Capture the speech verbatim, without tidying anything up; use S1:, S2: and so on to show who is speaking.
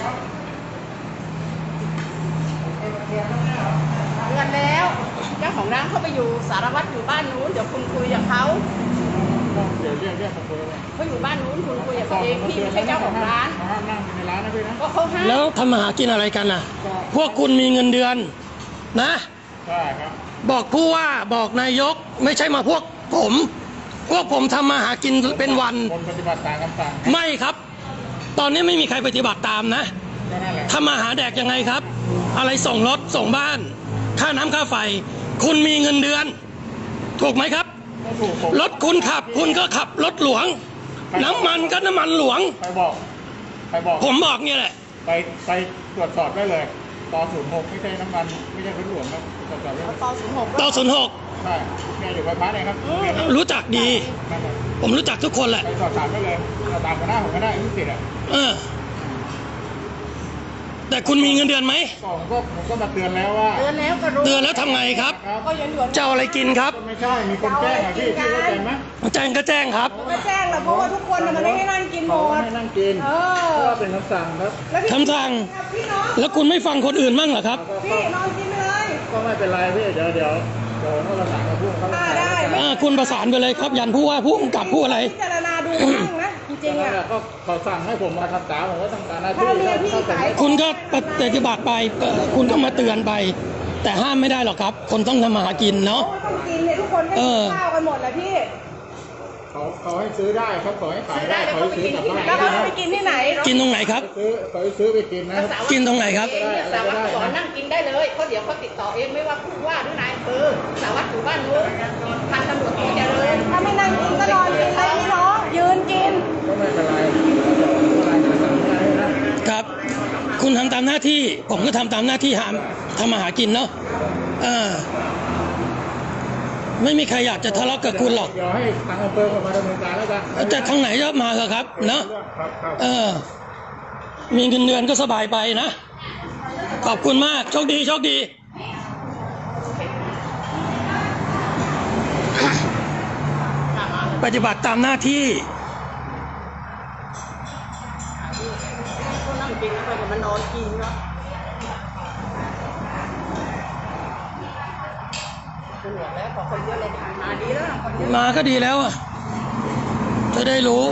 S1: เงินแล้วเจ้าของร้านเขาไปอยู่สารวัตรอยู่บ้านนู้นเดี๋ยวคุณคุยกับเขา
S2: เดี๋ยวเรียกเรียกมาคุยเลย
S1: เขาอยู่บ้านนู้นคุณคุยกับเขาเองพี่ไม่ใช่เจ้าของร้าน
S2: ห้ามนั่งในร้านนะพี่นะ
S1: ก็เขาห้าม
S3: แล้วทำมาหากินอะไรกันน่ะพวกคุณมีเงินเดือนนะ
S2: ใช่ครับ
S3: บอกผู้ว่าบอกนายกไม่ใช่มาพวกผมพวกผมทำมาหากินเป็นวัน
S2: คนปฏิบัติตามคำสั่ง
S3: ไม่ครับตอนนี้ไม่มีใครปฏิบัติตามนะทำมาหาแดกยังไงครับอะไรส่งรถส่งบ้านค่าน้ำค่าไฟคุณมีเงินเดือนถูกไหมครับรถคุณขับคุณก็ขับรถหลวงน้ำมันก็น้ำมันหลวง
S2: ใครบอกใครบอก
S3: ผมบอกเนี่ยแหละ
S2: ไปไปตรวจสอบได้เลยต่อศูนย์หกไม่ใช่น้ำมันไม่ใช่รถหลวงครับตรวจสอบได้
S1: ต่อศูนย์หก
S3: ต่อศูนย์หก
S2: ใช่เนี่ยอยู่ไฟฟ้าเนี่ยครับ
S3: รู้จักดีผมรู้จักทุกคนแหละ
S2: ไปสอบถามได้เลยเราตามหัวหน้าผมก็ได้ที่สิทธิ์อ่ะ
S3: เออแต่คุณมีเงินเดือนไหม
S2: ก็ผมก็มาเตือนแล้วว่า
S1: เตือนแล้วก็รู้
S3: เตือนแล้วทำไงครับเจ้าอะไรกินครับ
S2: ไม่ใช่มีคนแจ้งอ่ะพี่พี่เข้าใจไหม
S3: แจ้งก็แจ้งครับ
S1: ก็แจ้งแหละเพราะว่าทุกคนมันไม่ให้นั่งกินหมด
S2: ไม่นั่งกินเพราะว่าเป็นคำสั่งครับ
S3: คำสั่งแล้วคุณไม่ฟังคนอื่นมั่งเหรอครับ
S1: พี่นอนกินเลย
S2: ก็ไม่เป็นไรพี่เดี๋ยวเดี๋ยวเดี๋ยวเราประสานกับผู้เขา
S1: ได้
S3: คุณประสานไปเลยครับยันผู้ว่าผู้กำกับผู้อะไร
S1: พิจารณาดูบ้างนะจริงๆอ่ะ
S2: ก็เขาสั่งให้ผมมาทำตามผมก็ทำตามหน้าที่
S3: คุณก็ปฏิบัติไปคุณก็มาเตือนไปแต่ห้ามไม่ได้หรอกครับคนต้องทำมาหากินเนาะ
S1: ต้องกินเนี่ยทุกคนไม่กินข้าวกันหมดแหละพี่
S2: เขาเขาให้ซื้อได้ครับขอให้ขายได้เขาให้ซื้อกลับบ้าน
S1: แล้วเขาไปกินที่ไหน
S3: กินตรงไหนครับ
S2: ซื้อเขาซื้อไปกินนะ
S3: กินตรงไหนครับ
S1: สารวัตรสอนนั่งกินได้เลยเพราะเดี๋ยวเขาติดต่อเองไม่ว่าผู้ว่าหรือนายอำเภอสารวัตรอยู่บ้านนู้นพันตำรวจโทเจริญถ้าไม่นั่งกินก็นอนกินไปพี่น้องยืนกิน
S2: ก็ไม่เป็นไร
S3: ครับคุณทำตามหน้าที่ผมก็ทำตามหน้าที่หาทำมาหากินเนาะเออไม่มีใครอยากจะทะเลาะกับคุณหรอก
S2: เดี๋ยวให้ทางอำเภอมาดำเนินการแล้วกัน
S3: แต่ทางไหนจะมาเถอะครับเนาะเออมีเงินเดือนก็สบายไปนะขอบคุณมากโชคดีโชคดีปฏิบัติตามหน้าที่
S1: นั่งกินแล้วก็มานอนกินเนาะ
S3: มาก็ดีแล้วอ่ะจะได้รู้